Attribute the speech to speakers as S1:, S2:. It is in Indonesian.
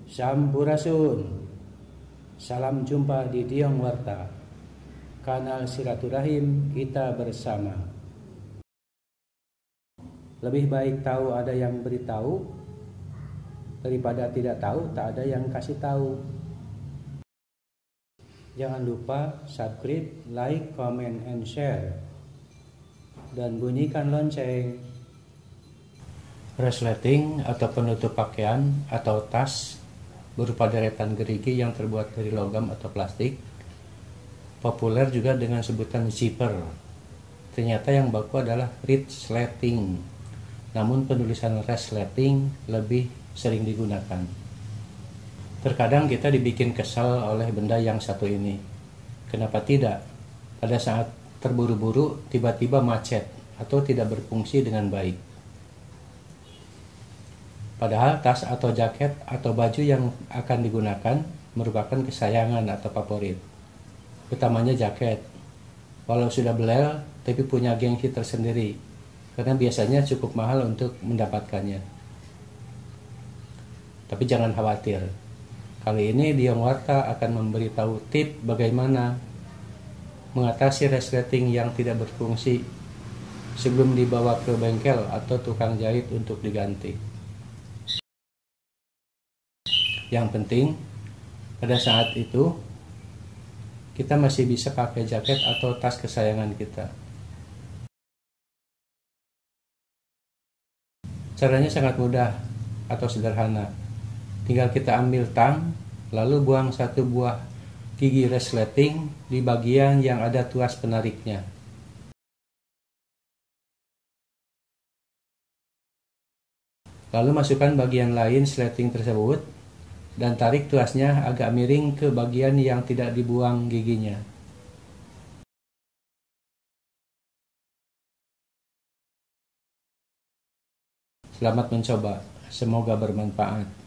S1: Sampurasun. Salam jumpa di Diong Warta, kanal silaturahim kita bersama. Lebih baik tahu ada yang beritahu daripada tidak tahu tak ada yang kasih tahu. Jangan lupa subscribe, like, comment, and share, dan bunyikan lonceng. Resleting atau penutup pakaian atau tas berupa deretan gerigi yang terbuat dari logam atau plastik, populer juga dengan sebutan zipper. Ternyata yang baku adalah resleting, namun penulisan resleting lebih sering digunakan. Terkadang kita dibikin kesal oleh benda yang satu ini. Kenapa tidak? Pada saat terburu-buru tiba-tiba macet atau tidak berfungsi dengan baik. Padahal tas atau jaket atau baju yang akan digunakan merupakan kesayangan atau favorit. Utamanya jaket. Walau sudah belel, tapi punya gengsi tersendiri, karena biasanya cukup mahal untuk mendapatkannya. Tapi jangan khawatir. Kali ini Diong Warta akan memberitahu tip bagaimana mengatasi resleting yang tidak berfungsi sebelum dibawa ke bengkel atau tukang jahit untuk diganti. Yang penting, pada saat itu kita masih bisa pakai jaket atau tas kesayangan kita. Caranya sangat mudah atau sederhana. Tinggal kita ambil tang, lalu buang satu buah gigi resleting di bagian yang ada tuas penariknya. Lalu masukkan bagian lain resleting tersebut dan tarik tuasnya agak miring ke bagian yang tidak dibuang giginya. Selamat mencoba, semoga bermanfaat.